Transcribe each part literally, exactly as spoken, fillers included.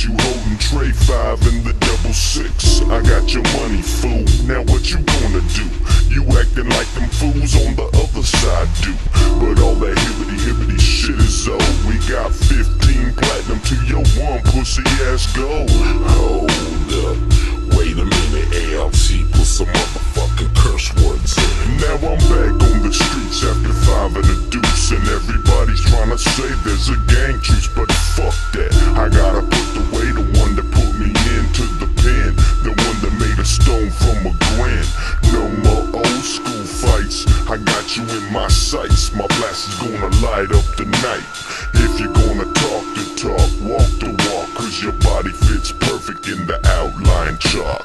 you holding tray five in the double six. I got your money, fool, now what you gonna do? You acting like them fools on the other side do. But all that hibbity hibbity shit is old. We got fifteen platinum to your one pussy ass gold. Hold up, wait a minute, A L T, put some motherfucking curse words in. Now I'm back on the streets after five and a deuce, and everybody's trying to say there's a gang truce, but fuck that. I gotta put away the one that put me into the pen, the one that made a stone from a grand. No more old school fights, I got you in my sights. My blast is gonna light up the night. If you're gonna talk the talk, walk the walk, cause your body fits perfect in the outline chalk.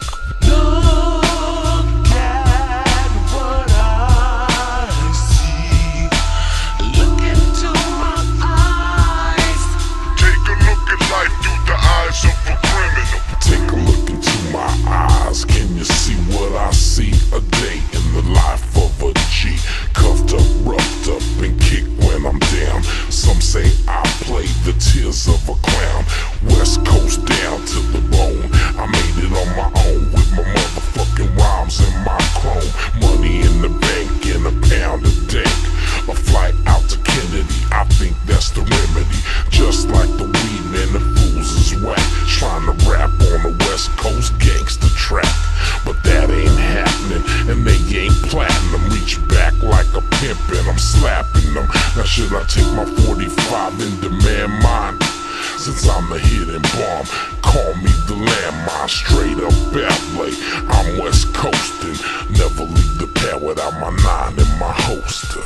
Look at what I see. Look into my eyes. Take a look at life through the eyes of a criminal. Take a look into my eyes, can you see what I see? A day in the life of a G. Cuffed up, roughed up, and kicked when I'm down. Some say I play the tears of a clown. West Coast down to the bone. I made it on my own with my motherfucking rhymes and my chrome. Money in the bank and a pound of dank. A flight out to Kennedy, I think that's the remedy. Just like the weed man, the fools is whack. Trying to rap on the West Coast gangster track, but that ain't happening, and they ain't platinum. Reach back like a pimp and I'm slapping them. Now should I take my forty-five and demand mine? Since I'm the hidden bomb, call me the landmine. Straight up L A, I'm West Coastin'. Never leave the pad without my nine in my holster.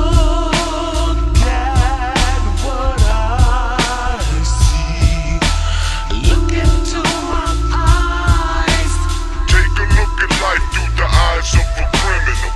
Look at what I see. Look into my eyes. Take a look at life through the eyes of a criminal.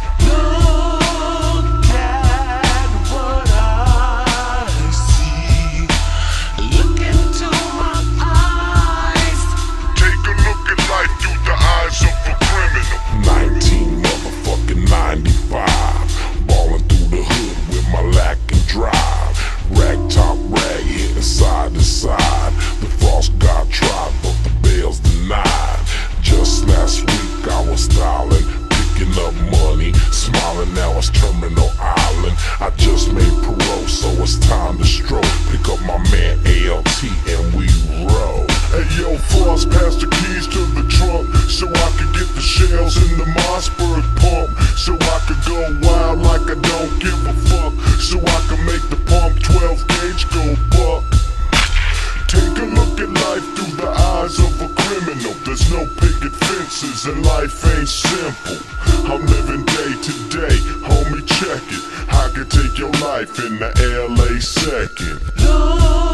Look at what I see. Look into my eyes. Take a look at life through the eyes of a criminal. nineteen motherfucking ninety-five, ballin' through the hood with my lack and drive. Rag top rag hitting side to side. The frost got tried, but the bail's denied. Just last week I was styling, picking up money, smiling. Now it's Terminal Island. I just made parole, so it's time to stroll. Pick up my man A L T and we roll. Hey yo, Frost, pass the keys to the trunk, so I could get the shells in the Mossberg pump, so I could go wild like I don't give a fuck, so I can make the pump twelve gauge go buck. Take a look at life through the eyes of a criminal. There's no picket fences and life ain't simple. I'm living day to day, homie, check it. I could take your life in the L A second. Look